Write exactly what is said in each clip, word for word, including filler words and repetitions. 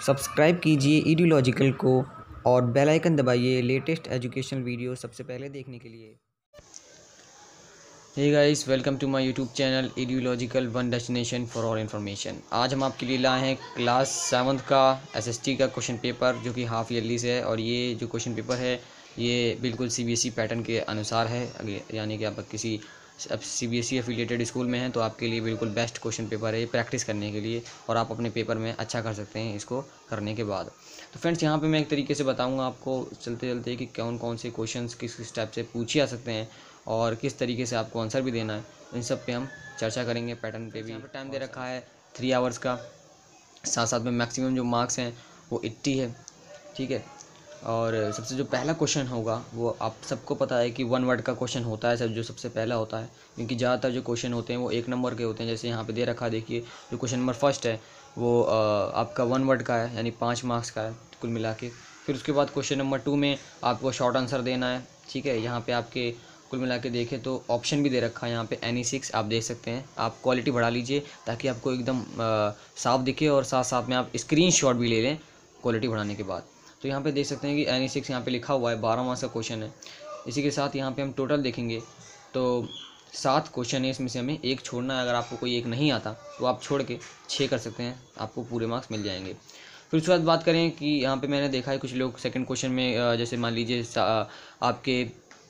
Subscribe कीजिए ideological को और बेल आइकन दबाइए लेटेस्ट एजुकेशनल वीडियो सबसे पहले देखने के लिए। Hey guys, welcome to my YouTube channel ideological one destination for all information. आज हम आपके लिए लाए हैं क्लास सेवन्थ का एसएसटी का क्वेश्चन पेपर जो कि हाफ ईयरली से है। और ये जो क्वेश्चन पेपर है ये बिल्कुल सीबीएसई पैटर्न के अनुसार है, यानी कि आप किसी अब सीबीएसई एफिलिएटेड स्कूल में हैं तो आपके लिए बिल्कुल बेस्ट क्वेश्चन पेपर है ये प्रैक्टिस करने के लिए, और आप अपने पेपर में अच्छा कर सकते हैं इसको करने के बाद। तो फ्रेंड्स, यहाँ पे मैं एक तरीके से बताऊंगा आपको चलते चलते कि कौन कौन से क्वेश्चंस किस किस टाइप से पूछे जा सकते हैं और किस तरीके से आपको आंसर भी देना है। इन सब पे हम चर्चा करेंगे। पैटर्न पे भी टाइम दे रखा है थ्री आवर्स का, साथ साथ में मैक्सिमम जो मार्क्स हैं वो एट्टी है, ठीक है। और सबसे जो पहला क्वेश्चन होगा वो आप सबको पता है कि वन वर्ड का क्वेश्चन होता है, सब जो सबसे पहला होता है, क्योंकि ज़्यादातर जो क्वेश्चन होते हैं वो एक नंबर के होते हैं। जैसे यहाँ पे दे रखा है, देखिए जो क्वेश्चन नंबर फर्स्ट है वो आपका वन वर्ड का है, यानी पाँच मार्क्स का है कुल मिला के। फिर उसके बाद क्वेश्चन नंबर टू में आपको शॉर्ट आंसर देना है, ठीक है। यहाँ पर आपके कुल मिला के देखें तो ऑप्शन भी दे रखा है यहाँ पे एनी सिक्स आप देख सकते हैं। आप क्वालिटी बढ़ा लीजिए ताकि आपको एकदम साफ दिखे, और साथ साथ में आप स्क्रीनशॉट भी ले लें क्वालिटी बढ़ाने के बाद। तो यहाँ पे देख सकते हैं कि एनी सिक्स यहाँ पे लिखा हुआ है, बारह मार्क्स का क्वेश्चन है। इसी के साथ यहाँ पे हम टोटल देखेंगे तो सात क्वेश्चन है, इसमें से हमें एक छोड़ना है। अगर आपको कोई एक नहीं आता तो आप छोड़ के छः कर सकते हैं, आपको पूरे मार्क्स मिल जाएंगे। फिर उसके बाद बात करें कि यहाँ पे मैंने देखा है कुछ लोग सेकंड क्वेश्चन में, जैसे मान लीजिए आपके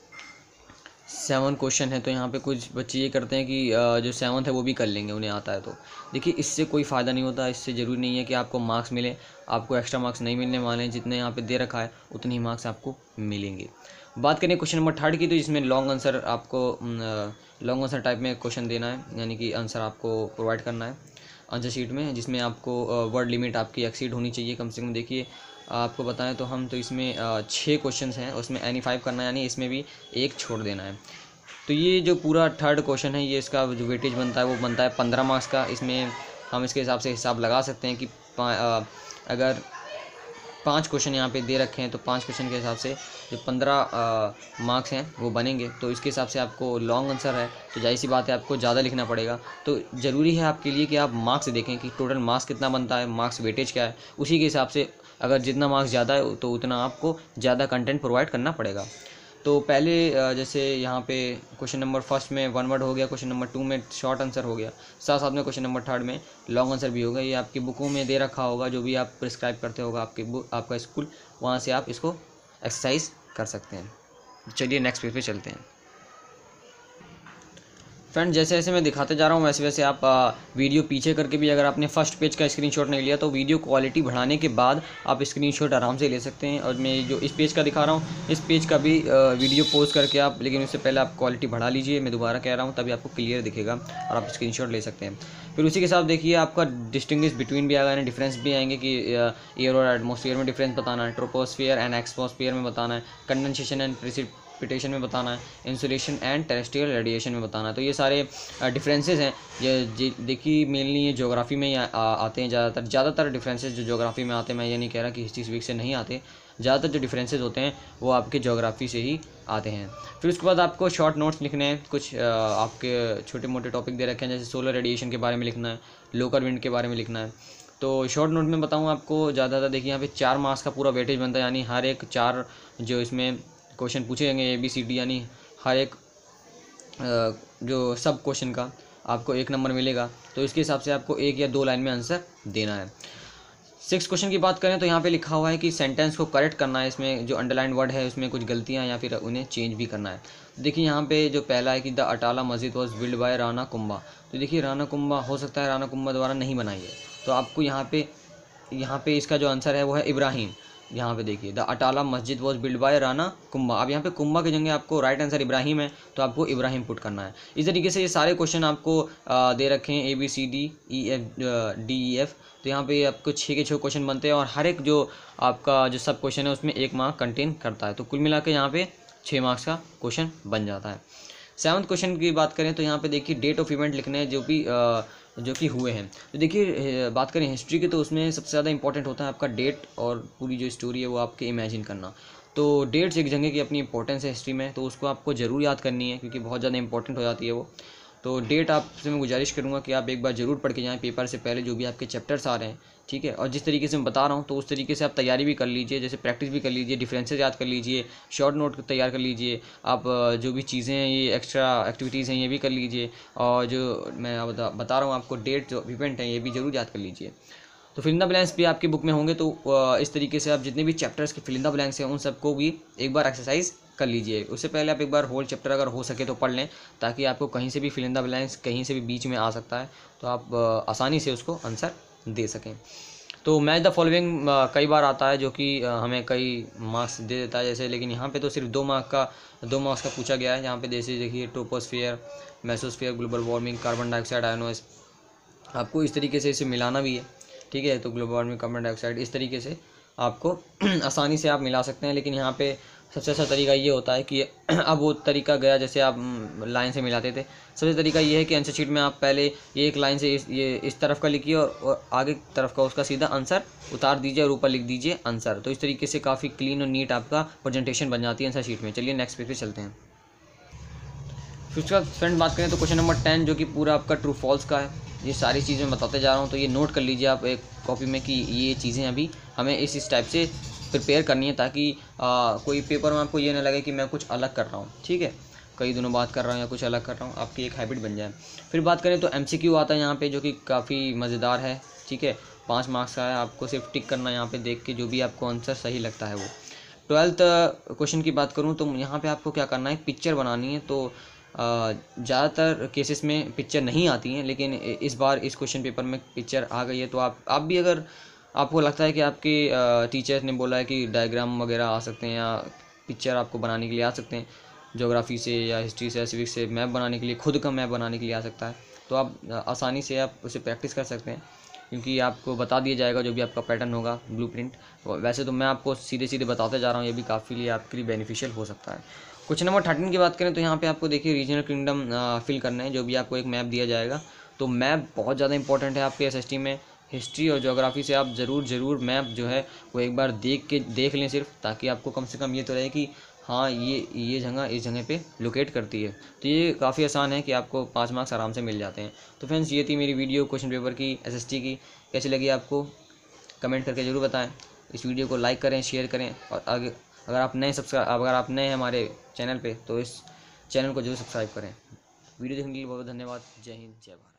सेवन क्वेश्चन है तो यहाँ पे कुछ बच्चे ये करते हैं कि जो सेवन्थ है वो भी कर लेंगे, उन्हें आता है। तो देखिए इससे कोई फ़ायदा नहीं होता, इससे ज़रूरी नहीं है कि आपको मार्क्स मिले, आपको एक्स्ट्रा मार्क्स नहीं मिलने वाले हैं। जितने यहाँ पे दे रखा है उतने ही मार्क्स आपको मिलेंगे। बात करें क्वेश्चन नंबर थर्ड की, तो इसमें लॉन्ग आंसर आपको लॉन्ग आंसर टाइप में क्वेश्चन देना है, यानी कि आंसर आपको प्रोवाइड करना है आंसर शीट में, जिसमें आपको वर्ड लिमिट आपकी एक्सीड होनी चाहिए कम से कम। देखिए आपको बताएं तो हम तो इसमें छः क्वेश्चंस हैं, उसमें एनी फाइव करना है, यानी इसमें भी एक छोड़ देना है। तो ये जो पूरा थर्ड क्वेश्चन है ये इसका जो वेटेज बनता है वो बनता है पंद्रह मार्क्स का। इसमें हम इसके हिसाब से हिसाब लगा सकते हैं कि अगर पाँच क्वेश्चन यहाँ पे दे रखे हैं तो पाँच क्वेश्चन के हिसाब से जो पंद्रह मार्क्स हैं वो बनेंगे। तो इसके हिसाब से आपको लॉन्ग आंसर है तो जाहिर सी बात है आपको ज़्यादा लिखना पड़ेगा। तो ज़रूरी है आपके लिए कि आप मार्क्स देखें कि टोटल मार्क्स कितना बनता है, मार्क्स वेटेज क्या है, उसी के हिसाब से अगर जितना मार्क्स ज़्यादा है तो उतना आपको ज़्यादा कंटेंट प्रोवाइड करना पड़ेगा। तो पहले जैसे यहाँ पे क्वेश्चन नंबर फर्स्ट में वन वर्ड हो गया, क्वेश्चन नंबर टू में शॉर्ट आंसर हो गया, साथ साथ में क्वेश्चन नंबर थर्ड में लॉन्ग आंसर भी होगा। ये आपकी बुकों में दे रखा होगा, जो भी आप प्रिस्क्राइब करते होगा आपके बुक आपका स्कूल, वहाँ से आप इसको एक्सरसाइज कर सकते हैं। चलिए नेक्स्ट पेज पे चलते हैं। फ्रेंड, जैसे जैसे मैं दिखाते जा रहा हूँ वैसे वैसे आप आ, वीडियो पीछे करके भी, अगर आपने फर्स्ट पेज का स्क्रीनशॉट नहीं लिया तो वीडियो क्वालिटी बढ़ाने के बाद आप स्क्रीनशॉट आराम से ले सकते हैं। और मैं जो इस पेज का दिखा रहा हूँ इस पेज का भी आ, वीडियो पोस्ट करके आप, लेकिन उससे पहले आप क्वालिटी बढ़ा लीजिए, मैं दोबारा कह रहा हूँ, तभी आपको क्लियर दिखेगा और आप स्क्रीनशॉट ले सकते हैं। फिर उसी के साथ देखिए आपका डिस्टिंग्विश बिटवीन भी आएगा, यानी डिफरेंस भी आएंगे कि एयर और एटमॉस्फेयर में डिफरेंस बताना है, ट्रोपोस्फेयर एंड एक्समॉस्फेयर में बताना है, कंडेंसेशन एंड प्रेसिपिटेशन में बताना है, इंसुलेशन एंड टेरेस्ट्रियल रेडिएशन में बताना है। तो ये सारे डिफरेंसेस हैं। ये देखिए मेनली ये ज्योग्राफी में आ, आते हैं ज़्यादातर ज़्यादातर डिफरेंसेस जो ज्योग्राफी में आते हैं। मैं ये नहीं कह रहा कि हिस्ट्री सिविक्स से नहीं आते, ज़्यादातर जो डिफरेंसेस होते हैं वो आपके ज्योग्राफी से ही आते हैं। फिर उसके बाद आपको शॉर्ट नोट्स लिखने हैं, कुछ आपके छोटे मोटे टॉपिक दे रखे हैं, जैसे सोलर रेडिएशन के बारे में लिखना है, लोकल विंड के बारे में लिखना है। तो शॉर्ट नोट में बताऊँ आपको ज़्यादातर, देखिए यहाँ पे चार मार्क्स का पूरा वेटेज बनता है, यानी हर एक चार जो इसमें क्वेश्चन पूछे जाएंगे ए बी सी डी, यानी हर एक जो सब क्वेश्चन का आपको एक नंबर मिलेगा। तो इसके हिसाब से आपको एक या दो लाइन में आंसर देना है। सिक्स क्वेश्चन की बात करें तो यहाँ पे लिखा हुआ है कि सेंटेंस को करेक्ट करना है, इसमें जो अंडरलाइन वर्ड है उसमें कुछ गलतियाँ या फिर उन्हें चेंज भी करना है। तो देखिए यहाँ पे जो पहला है कि the Atala Masjid was built by Rana Kumbha. तो देखिए राणा कुंभा हो सकता है राणा कुंभा द्वारा नहीं बनाई है, तो आपको यहाँ पे यहाँ पे इसका जो आंसर है वो है इब्राहिम। यहाँ पे देखिए the Atala Masjid was built by Rana Kumbha. अब यहाँ पे कुंभा की जगह आपको राइट आंसर इब्राहिम है, तो आपको इब्राहिम पुट करना है। इस तरीके से ये सारे क्वेश्चन आपको आ, दे रखे हैं A B C D E F D E F. तो यहाँ पे आपको छः के छः क्वेश्चन बनते हैं और हर एक जो आपका जो सब क्वेश्चन है उसमें एक मार्क कंटेन करता है। तो कुल मिला के यहाँ पे छः मार्क्स का क्वेश्चन बन जाता है। सेवन्थ क्वेश्चन की बात करें तो यहाँ पे देखिए डेट ऑफ इवेंट लिखने हैं जो भी आ, जो कि हुए हैं। तो देखिए बात करें हिस्ट्री की तो उसमें सबसे ज़्यादा इंपॉर्टेंट होता है आपका डेट, और पूरी जो स्टोरी है वो आपके इमेजिन करना। तो डेट्स एक जगह की अपनी इंपॉर्टेंस है हिस्ट्री में, तो उसको आपको ज़रूर याद करनी है क्योंकि बहुत ज़्यादा इंपॉर्टेंट हो जाती है वो। तो डेट आपसे मैं गुजारिश करूँगा कि आप एक बार ज़रूर पढ़ के जाएँ पेपर से पहले, जो भी आपके चैप्टर्स आ रहे हैं ठीक है। और जिस तरीके से मैं बता रहा हूँ तो उस तरीके से आप तैयारी भी कर लीजिए, जैसे प्रैक्टिस भी कर लीजिए, डिफरेंसेस याद कर लीजिए, शॉर्ट नोट तैयार कर लीजिए, आप जो भी चीज़ें हैं ये एक्स्ट्रा एक्टिविटीज़ हैं ये भी कर लीजिए, और जो मैं बता बता रहा हूँ आपको डेट जो इवेंट हैं ये भी ज़रूर याद कर लीजिए। तो फिल इन द ब्लैंक्स भी आपकी बुक में होंगे, तो इस तरीके से आप जितने भी चैप्टर्स के फिल इन द ब्लैंक्स हैं उन सबको भी एक बार एक्सरसाइज कर लीजिए। उससे पहले आप एक बार होल चैप्टर अगर हो सके तो पढ़ लें, ताकि आपको कहीं से भी फिल इन द ब्लैंक्स कहीं से भी बीच में आ सकता है तो आप आसानी से उसको आंसर दे सकें। तो मैच द फॉलोइंग कई बार आता है जो कि हमें कई मार्क्स दे देता है जैसे, लेकिन यहाँ पे तो सिर्फ दो मार्क का दो मार्क्स का पूछा गया है। यहाँ पे जैसे देखिए troposphere, mesosphere, global warming, carbon dioxide, ions, आपको इस तरीके से इसे मिलाना भी है, ठीक है। तो ग्लोबल वार्मिंग, कार्बन डाइऑक्साइड, इस तरीके से आपको आसानी से आप मिला सकते हैं। लेकिन यहाँ पे सबसे अच्छा तरीका ये होता है कि अब वो तरीका गया जैसे आप लाइन से मिलाते थे, सबसे तरीका ये है कि आंसर शीट में आप पहले ये एक लाइन से इस ये इस तरफ का लिखिए और, और आगे तरफ का उसका सीधा आंसर उतार दीजिए और ऊपर लिख दीजिए आंसर। तो इस तरीके से काफ़ी क्लीन और नीट आपका प्रेजेंटेशन बन जाती है आंसर शीट में। चलिए नेक्स्ट पेज पे चलते हैं। फिर उसके बाद फ्रेंड बात करें तो क्वेश्चन नंबर टेन जो कि पूरा आपका ट्रू फॉल्स का है। ये सारी चीज़ें मैं बताते जा रहा हूँ, तो ये नोट कर लीजिए आप एक कॉपी में कि ये चीज़ें अभी हमें इस इस टाइप से प्रिपेयर करनी है, ताकि आ, कोई पेपर में आपको ये ना लगे कि मैं कुछ अलग कर रहा हूँ, ठीक है, कई दिनों बात कर रहा हूँ या कुछ अलग कर रहा हूँ, आपकी एक हैबिट बन जाए। फिर बात करें तो एमसीक्यू आता है यहाँ पे जो कि काफ़ी मज़ेदार है, ठीक है, पाँच मार्क्स का है। आपको सिर्फ टिक करना है यहाँ पे देख के जो भी आपको आंसर सही लगता है वो। ट्वेल्थ क्वेश्चन की बात करूँ तो यहाँ पे आपको क्या करना है, पिक्चर बनानी है। तो ज़्यादातर केसेस में पिक्चर नहीं आती हैं, लेकिन इस बार इस क्वेश्चन पेपर में पिक्चर आ गई है। तो आप आप भी अगर आपको लगता है कि आपके टीचर ने बोला है कि डायग्राम वगैरह आ सकते हैं या पिक्चर आपको बनाने के लिए आ सकते हैं, ज्योग्राफी से या हिस्ट्री से या सिविक्स से मैप बनाने के लिए, खुद का मैप बनाने के लिए आ सकता है, तो आप आसानी से आप उसे प्रैक्टिस कर सकते हैं, क्योंकि आपको बता दिया जाएगा जो भी आपका पैटर्न होगा, ब्लूप्रिंट। वैसे तो मैं आपको सीधे सीधे बताते जा रहा हूँ, ये भी काफ़ी लिए आपके लिए बेनिफिशियल हो सकता है। क्वेश्चन नंबर थर्टीन की बात करें तो यहाँ पे आपको देखिए रीजनल किंगडम फिल करना है, जो भी आपको एक मैप दिया जाएगा। तो मैप बहुत ज़्यादा इंपॉर्टेंट है आपके एसएसटी में। हिस्ट्री और ज्योग्राफी से आप ज़रूर ज़रूर मैप जो है वो एक बार देख के देख लें सिर्फ, ताकि आपको कम से कम ये तो रहे कि हाँ ये ये जगह इस जगह पे लोकेट करती है। तो ये काफ़ी आसान है कि आपको पाँच मार्क्स आराम से मिल जाते हैं। तो फ्रेंड्स ये थी मेरी वीडियो क्वेश्चन पेपर की, एसएसटी की। कैसी लगी आपको कमेंट करके ज़रूर बताएं। इस वीडियो को लाइक करें, शेयर करें, और आगे अगर आप नए सब्सक्राइब अगर आप नए हैं हमारे चैनल पे तो इस चैनल को जरूर सब्सक्राइब करें। वीडियो देखने के लिए बहुत बहुत धन्यवाद। जय हिंद, जय भारत।